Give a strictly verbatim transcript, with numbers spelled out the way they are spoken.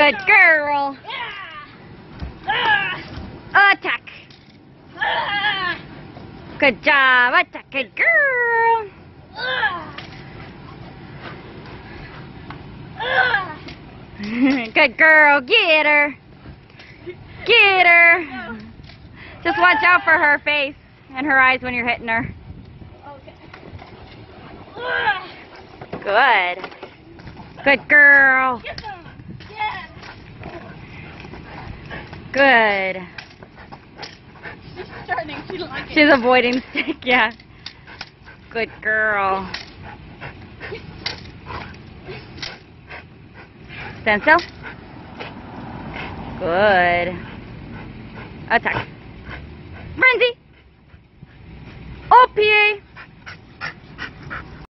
Good girl. Attack. Good job. Attack. Good girl. Good girl. Get her. Get her. Just watch out for her face and her eyes when you're hitting her. Good. Good girl. Good. She's starting to like it. She's avoiding stick, yeah. Good girl. Stand still. Good. Attack. Frenzy. O P A.